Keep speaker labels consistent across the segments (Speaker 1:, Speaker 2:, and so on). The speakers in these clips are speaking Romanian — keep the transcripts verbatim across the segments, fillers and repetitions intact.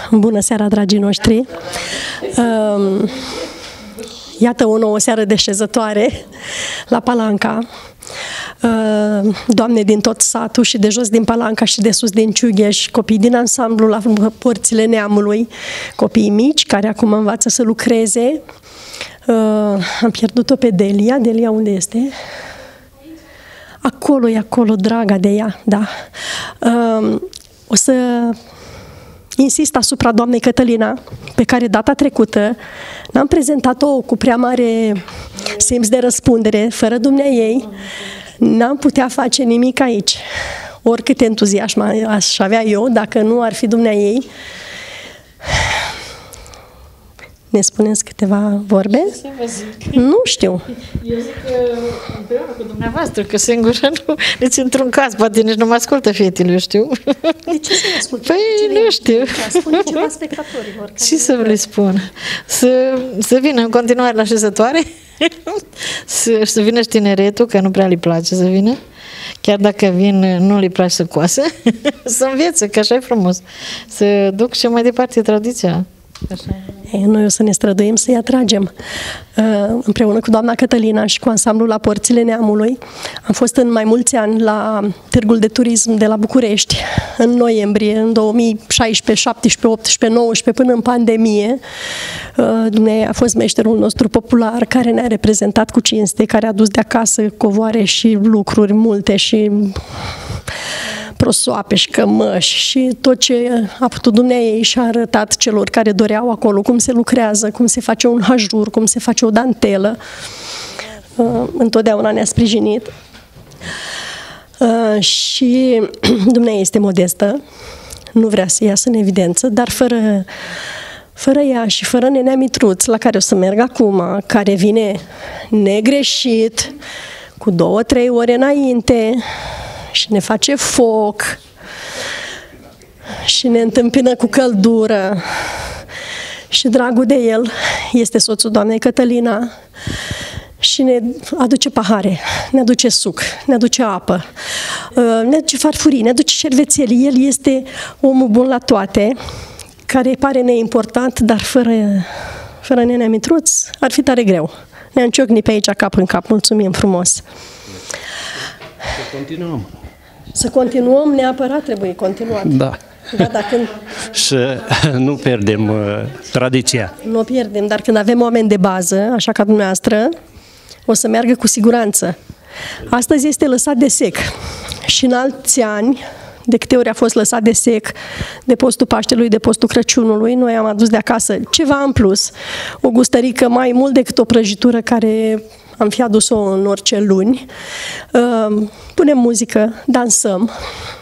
Speaker 1: Bună seara, dragii noștri! Iată o nouă seară deșezătoare la Palanca. Doamne din tot satul și de jos din Palanca și de sus din Ciugheș, copii din ansamblu la Porțile Neamului, copii mici care acum învață să lucreze. Am pierdut-o pe Delia. Delia unde este? Acolo e acolo, draga de ea, da. O să insist asupra doamnei Cătălina, pe care data trecută n-am prezentat-o cu prea mare simț de răspundere. Fără dumneaei n-am putea face nimic aici. Oricât entuziasm aș avea eu, dacă nu ar fi dumneaei. Ne spuneți câteva vorbe?
Speaker 2: Ce să vă zic?
Speaker 1: Nu știu.
Speaker 2: Eu zic că împreună cu dumneavoastră, că singură nu... Deci într-un caz, poate nici nu mă ascultă fetele, eu știu.
Speaker 1: De ce să asculte?
Speaker 2: Păi nu știu.
Speaker 1: Spune ceva spectatorilor.
Speaker 2: Ce să le spun? Să, să vină în continuare la șezătoare, să, să vină și tineretul, că nu prea le place să vină. Chiar dacă vin, nu le place să coasă, să învețe, că așa e frumos. Să duc și mai departe tradiția. Așa.
Speaker 1: Ei, noi o să ne străduim să-i atragem. Împreună cu doamna Cătălina și cu ansamblul la Porțile Neamului am fost în mai mulți ani la Târgul de Turism de la București, în noiembrie, în două mii șaisprezece, șaptesprezece, optsprezece, nouăsprezece, până în pandemie. Dumnezeu a fost meșterul nostru popular, care ne-a reprezentat cu cinste, care a dus de acasă covoare și lucruri multe și prosoape și cămăși și tot ce a putut Dumnezeu și a arătat celor care doreau acolo cum se lucrează, cum se face un hajur, cum se face o dantelă. Întotdeauna ne-a sprijinit. Și Dumnezeu este modestă, nu vrea să iasă în evidență, dar fără, fără ea și fără nenea Mitruț, la care o să merg acum, care vine negreșit, cu două, trei ore înainte, și ne face foc și ne întâmpină cu căldură și dragul de el este soțul doamnei Cătălina și ne aduce pahare, ne aduce suc, ne aduce apă, ne aduce farfurii, ne aduce șervețeli. El este omul bun la toate, care îi pare neimportant, dar fără, fără nenea Mitruț ar fi tare greu. Ne-am ciocnit pe aici cap în cap. Mulțumim frumos!
Speaker 3: Să continuăm.
Speaker 1: Să continuăm, neapărat trebuie continuat.
Speaker 3: Da.
Speaker 1: Da, dacă
Speaker 3: Să nu pierdem uh, tradiția.
Speaker 1: nu o pierdem, dar când avem oameni de bază, așa ca dumneavoastră, o să meargă cu siguranță. Astăzi este lăsat de sec. Și în alți ani, de câte ori a fost lăsat de sec, de postul Paștelui, de postul Crăciunului, noi am adus de acasă ceva în plus. O gustărică mai mult decât o prăjitură care am fi adus-o în orice luni. Punem muzică, dansăm.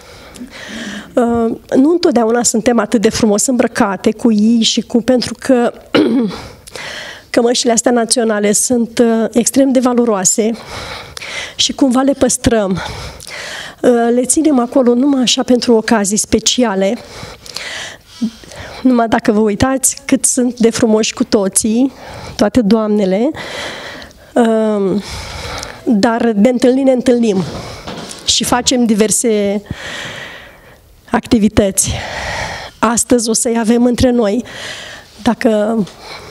Speaker 1: Nu întotdeauna suntem atât de frumos îmbrăcate cu ei și cu... pentru că cămășile astea naționale sunt extrem de valoroase și cumva le păstrăm. Le ținem acolo numai așa pentru ocazii speciale. Numai dacă vă uitați cât sunt de frumoși cu toții, toate doamnele, dar de întâlniri ne întâlnim și facem diverse activități. Astăzi o să-i avem între noi, dacă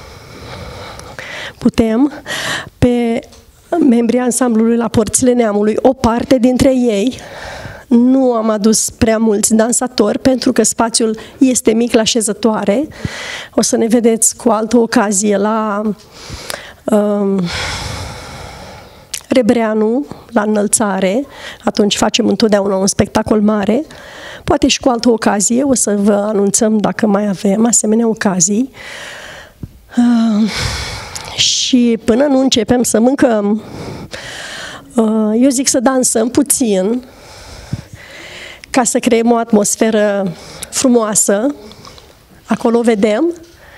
Speaker 1: putem, pe membrii ansamblului la Porțile Neamului. O parte dintre ei, nu am adus prea mulți dansatori pentru că spațiul este mic la șezătoare. O să ne vedeți cu altă ocazie la um, Rebreanu, la înălțare. Atunci facem întotdeauna un spectacol mare. Poate și cu altă ocazie, o să vă anunțăm dacă mai avem asemenea ocazii. Uh, și până nu începem să mâncăm, uh, eu zic să dansăm puțin, ca să creăm o atmosferă frumoasă. Acolo vedem.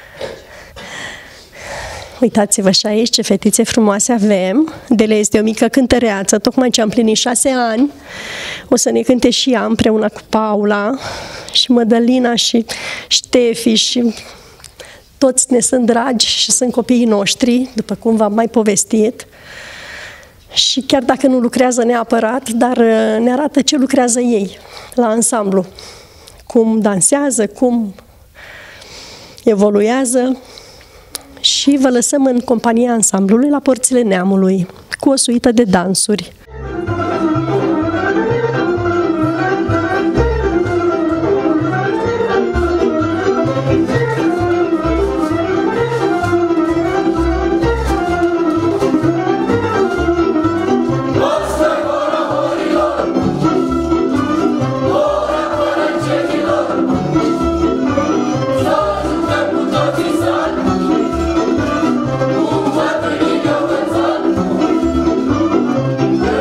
Speaker 1: Uitați-vă și aici ce fetițe frumoase avem. Dele este o mică cântăreață, tocmai ce am plinit șase ani. O să ne cânte și ea împreună cu Paula și Mădălina și Ștefi și toți ne sunt dragi și sunt copiii noștri, după cum v-am mai povestit. Și chiar dacă nu lucrează neapărat, dar ne arată ce lucrează ei la ansamblu. Cum dansează, cum evoluează și vă lăsăm în compania ansamblului la Porțile Neamului, cu o suită de dansuri.
Speaker 4: Yeah.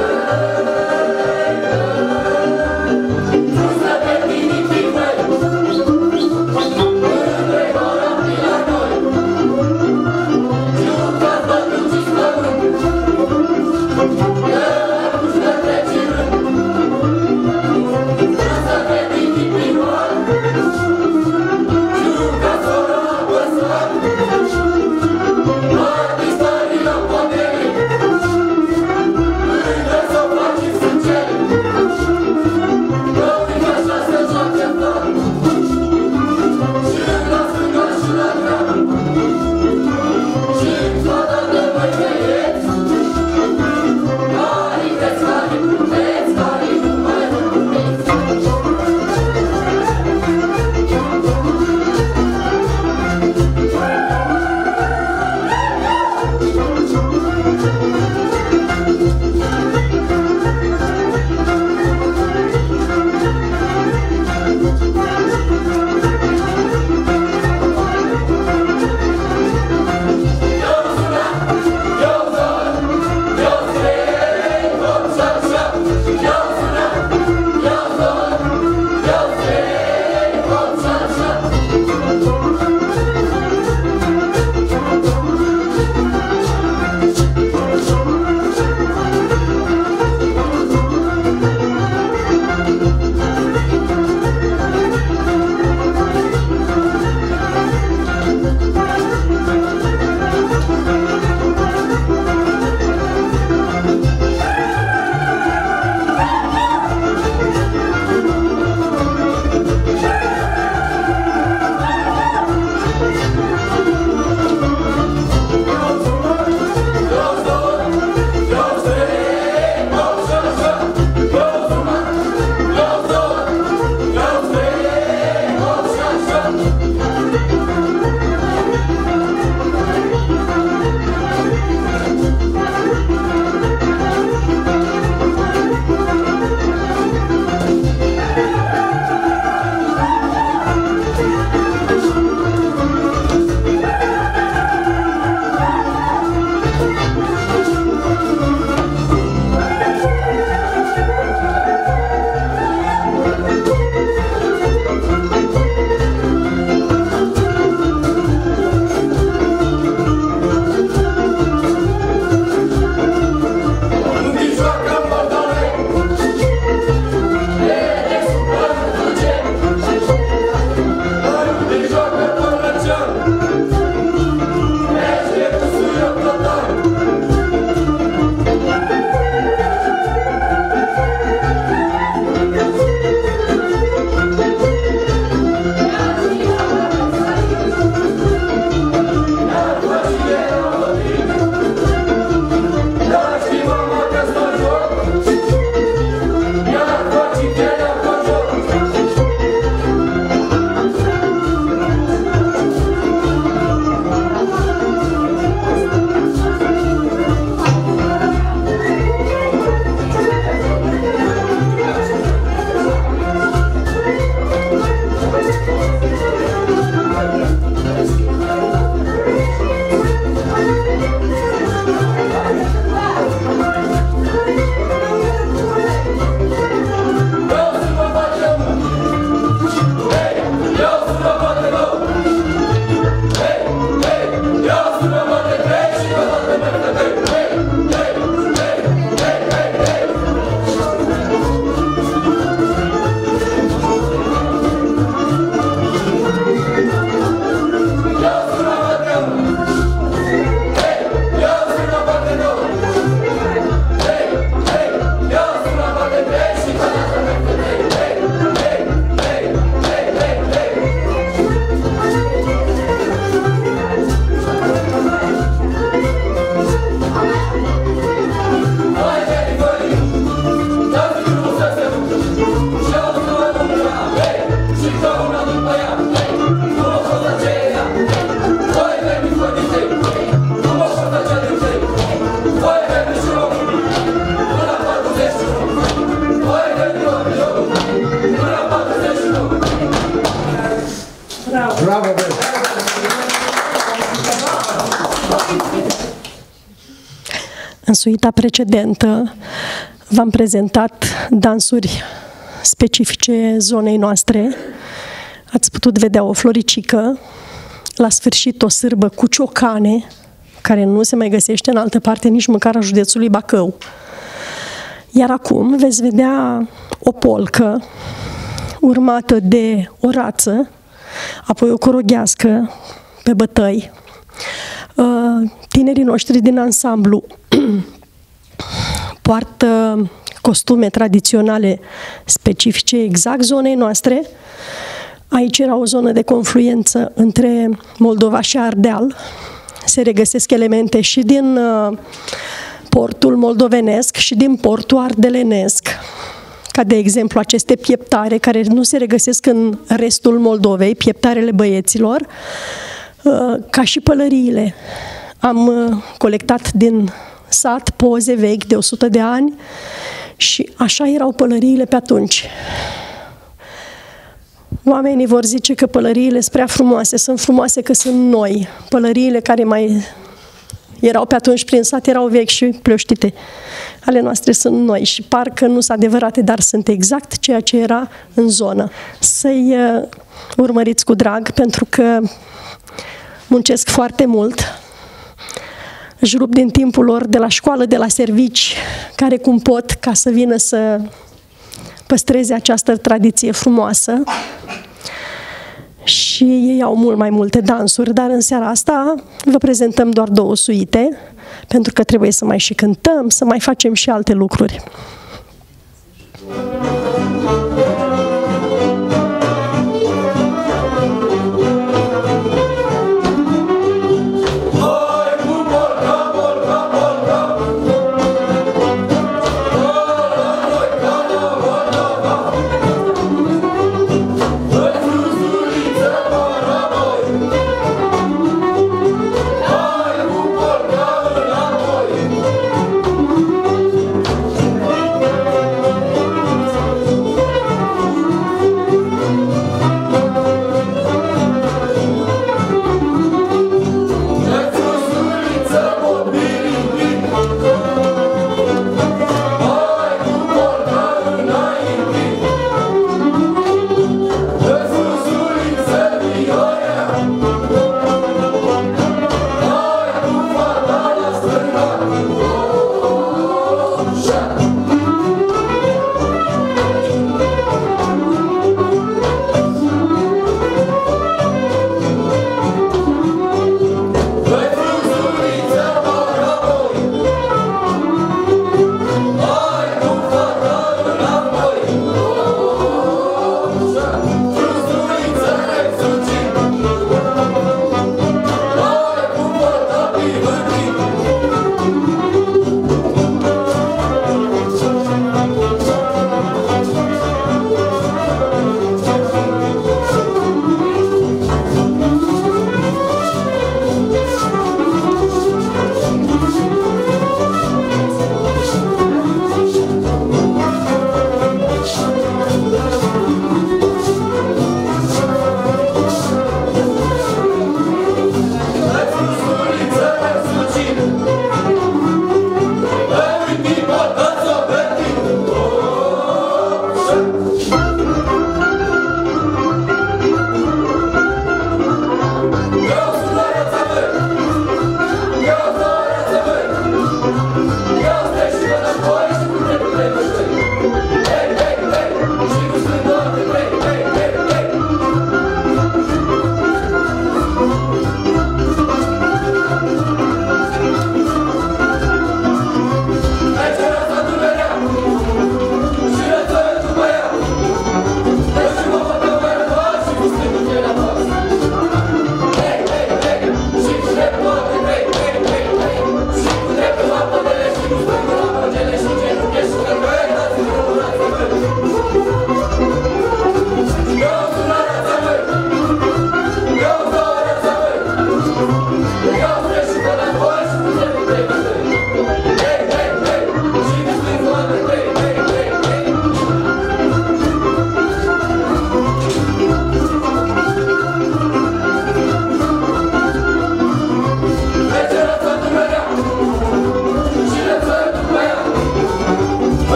Speaker 1: În suita precedentă v-am prezentat dansuri specifice zonei noastre. Ați putut vedea o floricică, la sfârșit o sârbă cu ciocane, care nu se mai găsește în altă parte, nici măcar a județului Bacău. Iar acum veți vedea o polcă urmată de o rață, apoi o coroghească pe bătăi. Tinerii noștri din ansamblu poartă costume tradiționale specifice exact zonei noastre. Aici era o zonă de confluență între Moldova și Ardeal. Se regăsesc elemente și din portul moldovenesc și din portul ardelenesc, ca de exemplu aceste pieptare care nu se regăsesc în restul Moldovei, pieptarele băieților, ca și pălăriile. Am colectat din sat poze vechi de o sută de ani și așa erau pălăriile pe atunci. Oamenii vor zice că pălăriile sunt prea frumoase, sunt frumoase că sunt noi. Pălăriile care mai erau pe atunci prin sat erau vechi și plăștite. Ale noastre sunt noi și parcă nu sunt adevărate, dar sunt exact ceea ce era în zonă. Să-i urmăriți cu drag, pentru că muncesc foarte mult. Își rup din timpul lor de la școală, de la servici, care cum pot, ca să vină să păstreze această tradiție frumoasă. Și ei au mult mai multe dansuri, dar în seara asta vă prezentăm doar două suite, pentru că trebuie să mai și cântăm, să mai facem și alte lucruri.
Speaker 4: Hai,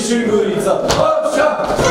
Speaker 4: și în gurița. Așa!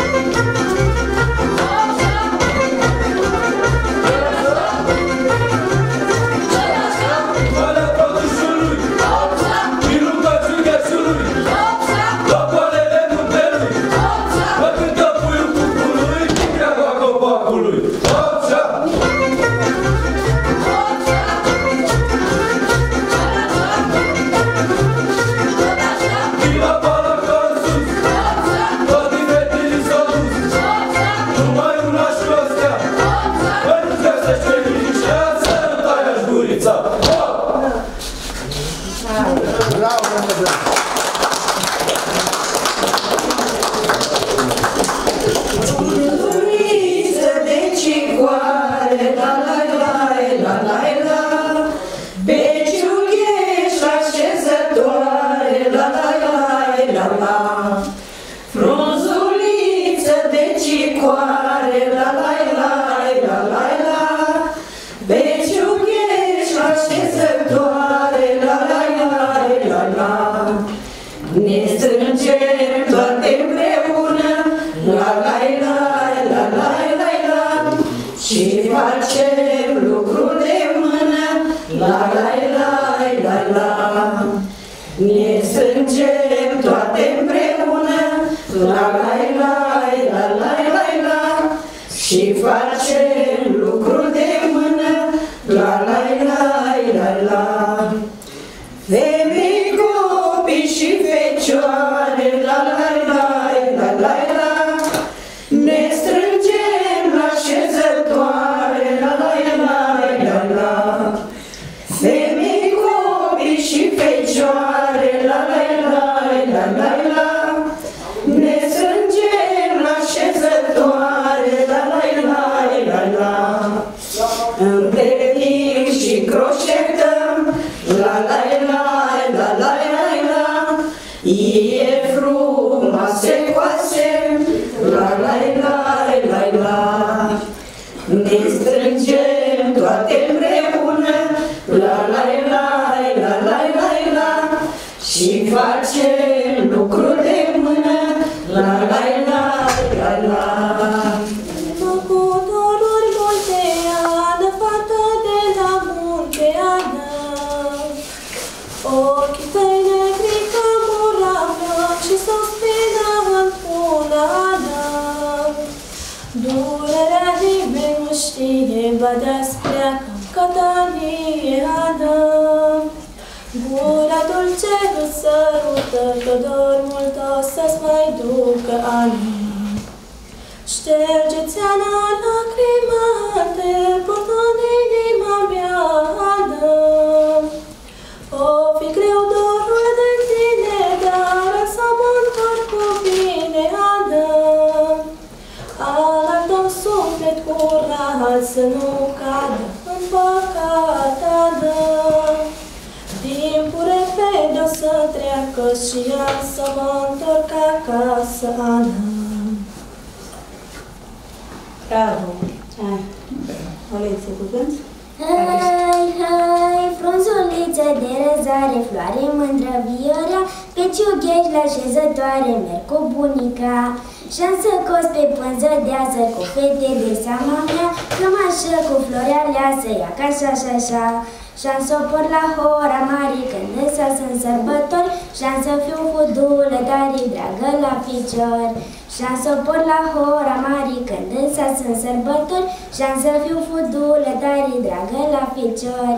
Speaker 5: Și-am să por la hora mare când însă sunt sărbători, și-am să fiu cu dule tare dragă la picior. Și-am să por la hora mare când însă sunt sărbători, și-am să fiu cu dule tare dragă la picior.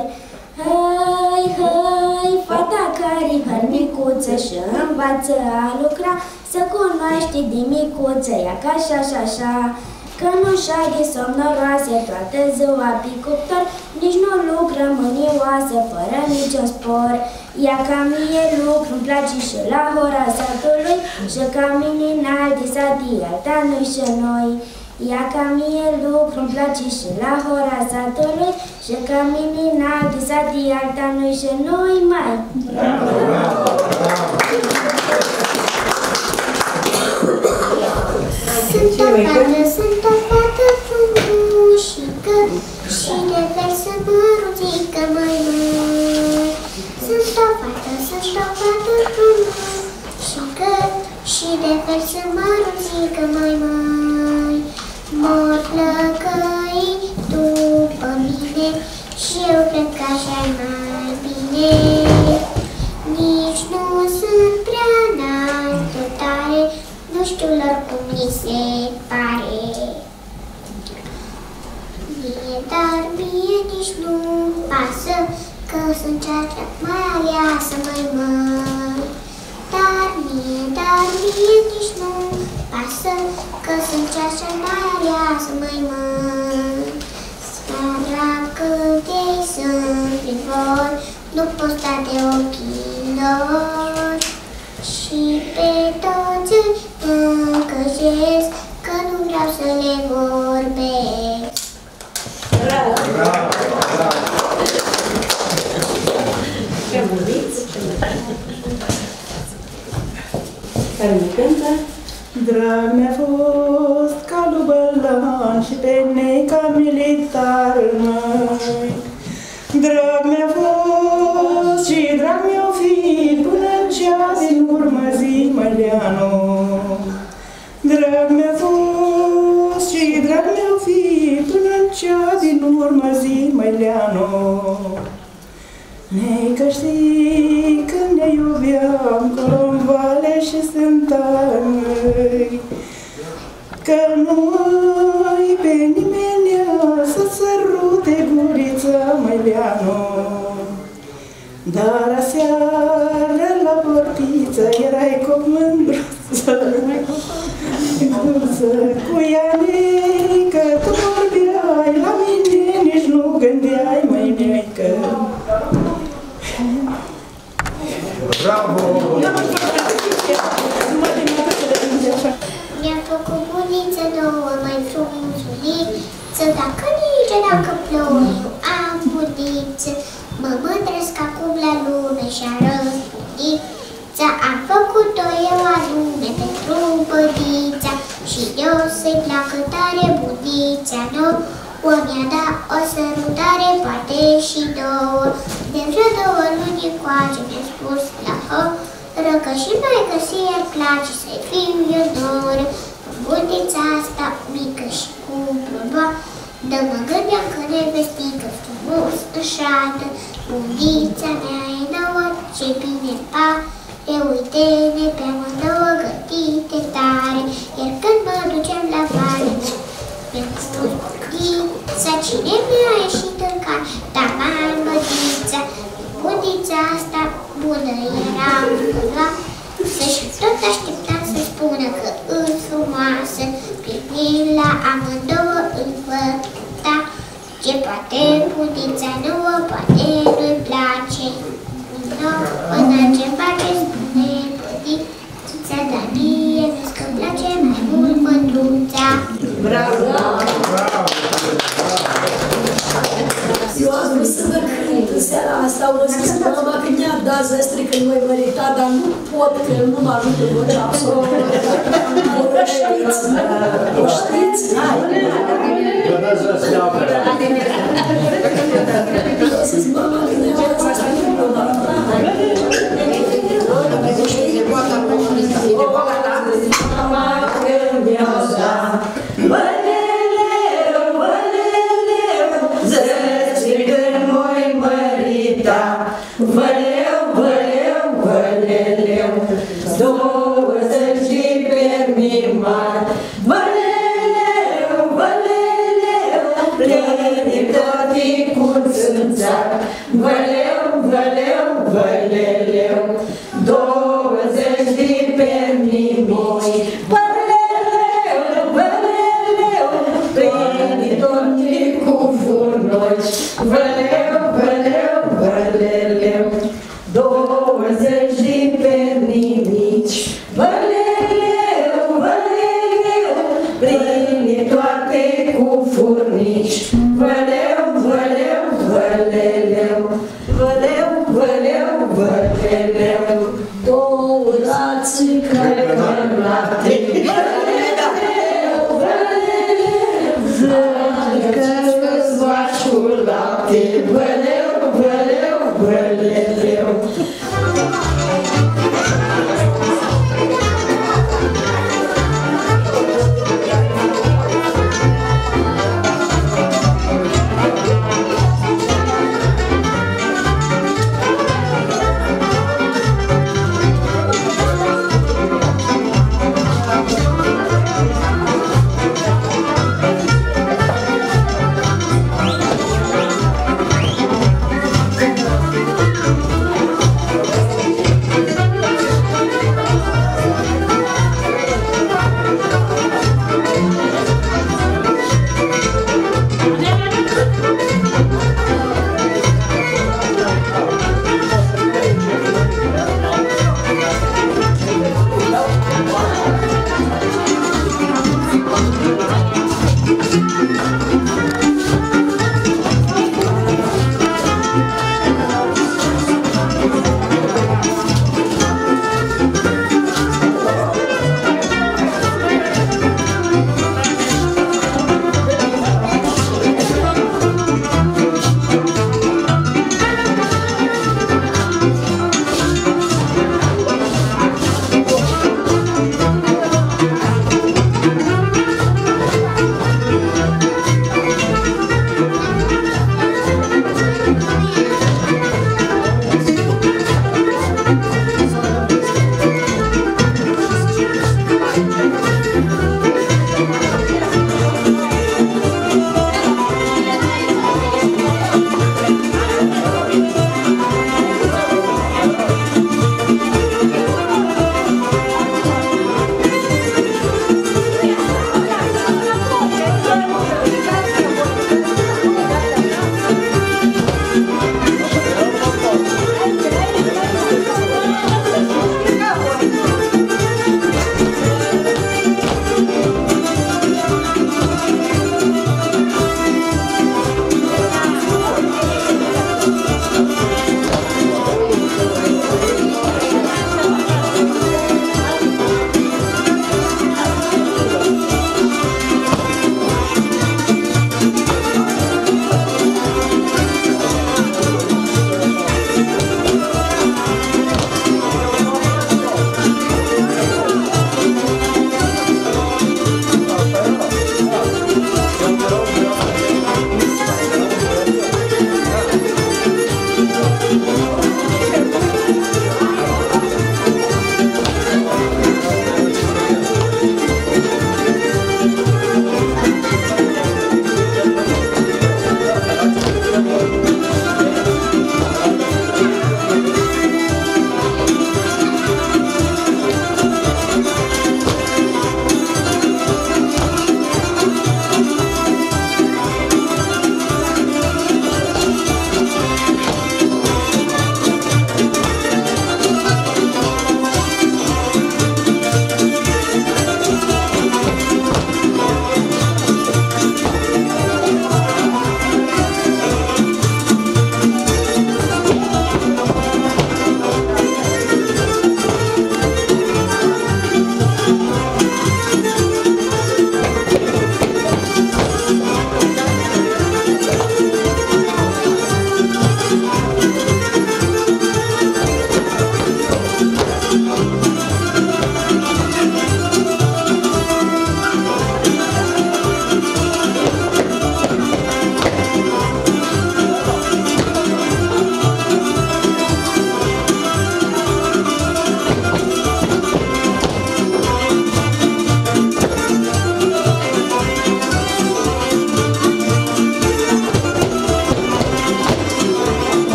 Speaker 5: Hai, hai, fata care-i hărmicuță și învață a lucra, să cunoaște din micuță, ea ca așa și așa. Că nu șaghe somnoroase toată ziua pe cuptor, nici nu lucră mânioasă fără niciun spor. Ea ca mie lucru-mi place și la hora satului, și ca mine în alte sate alta nu-i și noi. Ea ca mie lucru-mi place și la hora satului, și ca mine în alte sate alta nu-i și noi mai. Bravo, bravo, bravo. Sunt o fată, sunt o fată frumușică, și de versă mărunțică mai mult. Sunt o fată, sunt o fată frumușică,
Speaker 6: și de fel să mă ruzică mai mai. Mor plăcăi după mine și eu cred că așa-i mai bine. Nici nu sunt prea înalt de tare, nu știu lor cum mi se pare. Mie, dar mie nici nu-mi pasă că sunt cea mai aleasă mai măi. Dar mie, dar mie nici nu-mi pasă că sunt cea mai aleasă mai măi. Dacă ei sunt prin vor, nu pot sta de ochii lor. Și pe toți îi încăjesc că nu vreau să le vorbesc.
Speaker 7: Bravo! Bravo! Bravo! Ce vorbiți? Care ne cântă?
Speaker 8: Drag mi-a fost ca lubălan și pe nei ca militar măi. Drag mi-a fost și drag mi-o fi până în cea din urmă zi, Măleanu. Drag mi-a fost și drag mi-o fi până în cea din urmă zi, Măleanu. Nei că știi când ne iubeam colo-n vale și stântani, că nu ai pe nimeni să-ți sărute gurița, Măleanu. Dar aseară la portiță erai cop mândruță, cu Ianei, că tu vorbeai la mine, nici nu gândeai, măi neică.
Speaker 7: Bravo!
Speaker 6: Mi-a făcut buniță nouă mai frumusuliță, dacă nici dacă plouă eu am buniță. Mă mândresc acum la lume și arăt bunița. Am făcut-o eu anume pentru bunița și eu să-i placă tare bunița nouă. Mi-a dat o sărutare, poate și două. De vreo două luni încoace mi-a spus la horă că și mai găsi ar place să-i fiu eu doră. Bunița asta mică și cu plumba, dar mă gândeam că nevestică frumos îșată. Bunița mea e nouă, ce bine pare, uite-ne pe amândouă gătite tare. Iar când mă ducem la vale, mi-am spus bunița, cine mi-a ieșit în car? Taman, bunița, bunița asta bună era bună. Și tot așteptam să spună că îți frumoasă, privind la amândouă îl văd, ce poate bunița nouă, poate nu-i place. Nu, până ce face spune bunița, dar mie vezi că-mi place mai mult mândruța.
Speaker 7: Bravo! Bravo!
Speaker 9: Eu am vrut să vă cânt în seara asta, au zis mama că mi-a dat zăstri că nu-i mărita, dar nu pot, că nu mă ajută vocea absolut. O știți? O știți?
Speaker 7: Vă dați zăstri apără.
Speaker 9: Au zis mama că mi-a dat zăstri că nu mă
Speaker 10: Văleu, văleu, văleleu, douăzeci de permi mari. Văleleu, văleleu, plăni toate curți în țară. Văleu, văleu, văleleu, douăzeci de permi moi. Văleleu, văleleu, plăni toate cu furnoci. Văleu, văleu, văleleu, douăzeci de perni mici. Văleleu, văleleu, pline toate cu furnici. Văleu, văleu, văleleu, văleu, văleu, văleleu, două rații cărcălate. Văleleu, văleleu, zăcă-ți vaci cu lapte. Văleu, văleu, văleleu.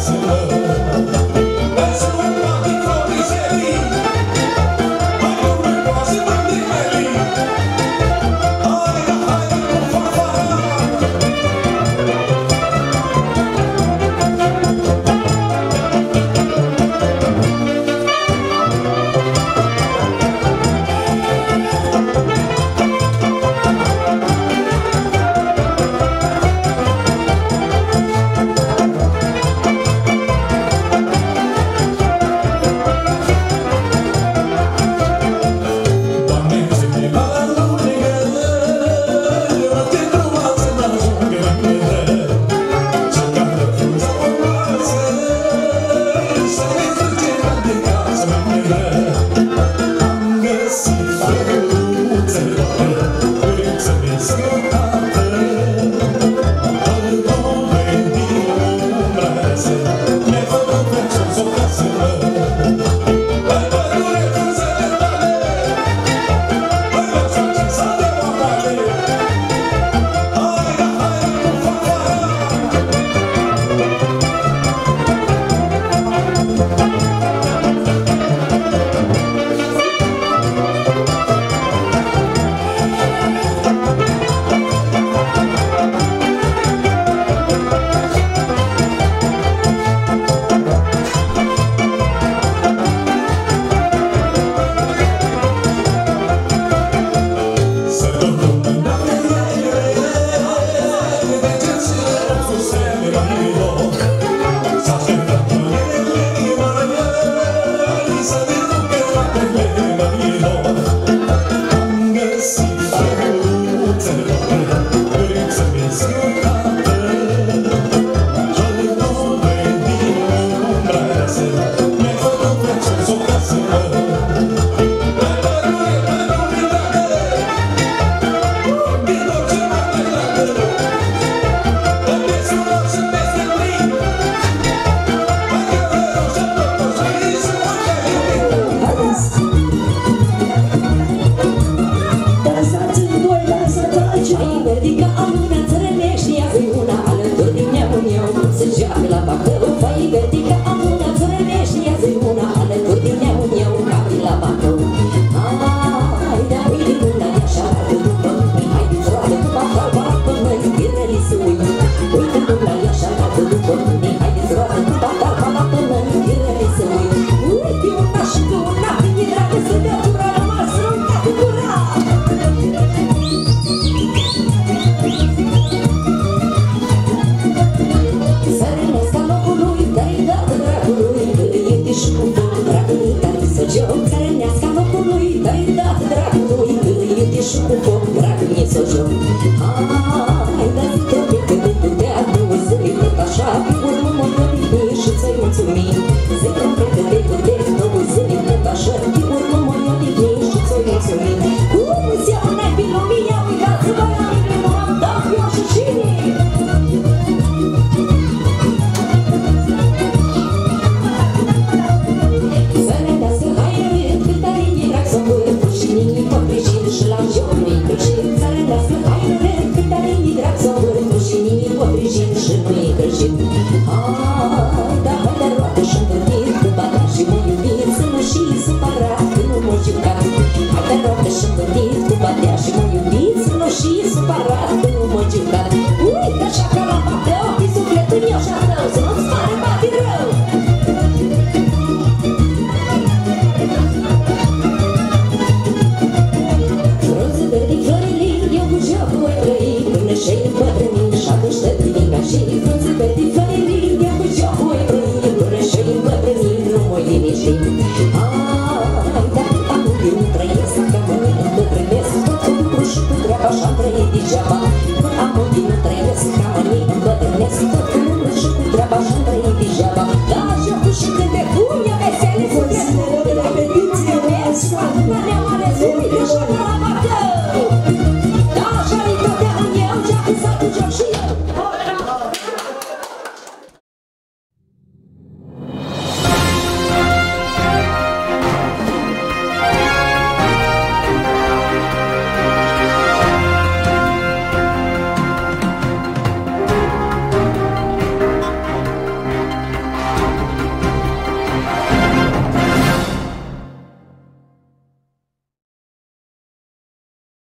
Speaker 10: To me.